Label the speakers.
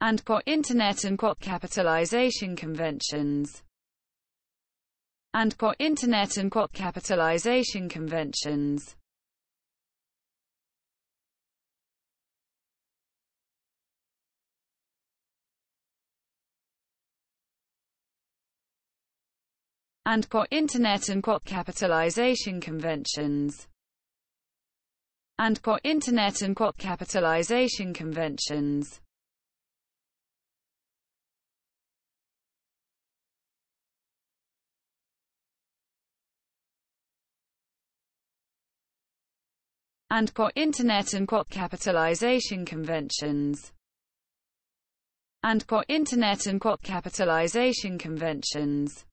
Speaker 1: and got internet and got capitalization conventions, and got internet and got capitalization conventions, and got internet and got capitalization conventions, and got internet and got capitalization conventions, and got internet and got capitalization conventions, and got internet and got capitalization conventions.